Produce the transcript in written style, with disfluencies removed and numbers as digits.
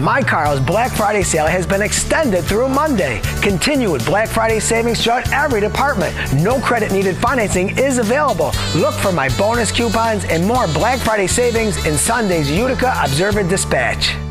My Carl's Black Friday sale has been extended through Monday. Continue with Black Friday savings throughout every department. No credit needed financing is available. Look for my bonus coupons and more Black Friday savings in Sunday's Utica Observer Dispatch.